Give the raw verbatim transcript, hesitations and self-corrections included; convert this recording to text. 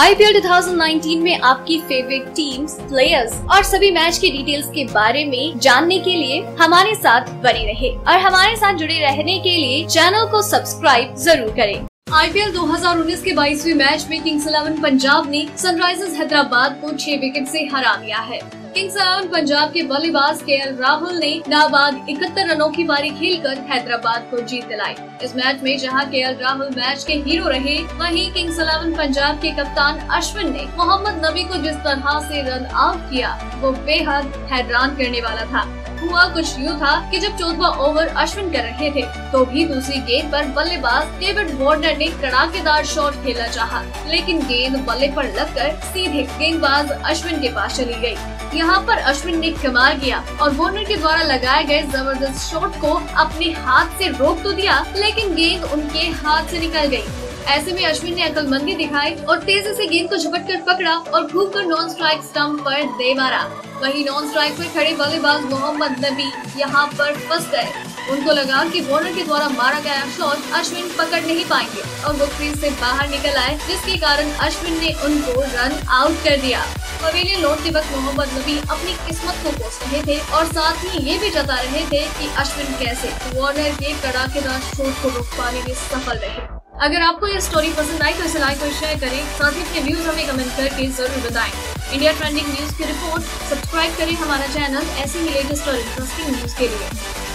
I P L दो हज़ार उन्नीस में आपकी फेवरेट टीम्स, प्लेयर्स और सभी मैच के डिटेल्स के बारे में जानने के लिए हमारे साथ बने रहे और हमारे साथ जुड़े रहने के लिए चैनल को सब्सक्राइब जरूर करें। आई पी एल दो हज़ार उन्नीस के बाईसवीं मैच में किंग्स इलेवन पंजाब ने सनराइजर्स हैदराबाद को छह विकेट से हरा दिया है। किंग्स इलेवन पंजाब के बल्लेबाज के एल राहुल ने नाबाद इकहत्तर रनों की पारी खेलकर हैदराबाद को जीत दिलाई। इस मैच में जहां के एल राहुल मैच के हीरो रहे, वहीं किंग्स इलेवन पंजाब के कप्तान अश्विन ने मोहम्मद नबी को जिस तरह से रन आउट किया वो बेहद हैरान करने वाला था। हुआ कुछ यूँ था कि जब चौदहवां ओवर अश्विन कर रहे थे तो भी दूसरी गेंद पर बल्लेबाज डेविड वार्नर ने कड़ाकेदार शॉट खेलना चाहा, लेकिन गेंद बल्ले पर लगकर सीधे गेंदबाज अश्विन के पास चली गई। यहाँ पर अश्विन ने कमाल किया और वार्नर के द्वारा लगाए गए जबरदस्त शॉट को अपने हाथ से रोक तो दिया, लेकिन गेंद उनके हाथ से निकल गई। ऐसे में अश्विन ने अक्लमंदी दिखाई और तेजी से गेंद को झपट कर पकड़ा और घूमकर नॉन स्ट्राइक स्टंप पर दे मारा। वहीं नॉन स्ट्राइक में खड़े बल्लेबाज मोहम्मद नबी यहाँ पर फंस गए। उनको लगा कि वार्नर के द्वारा मारा गया शॉट अश्विन पकड़ नहीं पाएंगे और वो क्रीज से बाहर निकल आए, जिसके कारण अश्विन ने उनको रन आउट कर दिया। पवेलियन लौटते वक्त मोहम्मद नबी अपनी किस्मत को कोस रहे थे और साथ ही ये भी जता रहे थे कि अश्विन कैसे वार्नर के कड़ाकेदार शॉट को रोक पाने में सफल रहे। अगर आपको ये स्टोरी पसंद आई तो इसे लाइक और शेयर करें, साथ ही अपने व्यूज हमें कमेंट करके जरूर बताएं। इंडिया ट्रेंडिंग न्यूज की रिपोर्ट, सब्सक्राइब करें हमारा चैनल ऐसे ही लेटेस्ट और इंटरेस्टिंग न्यूज के लिए।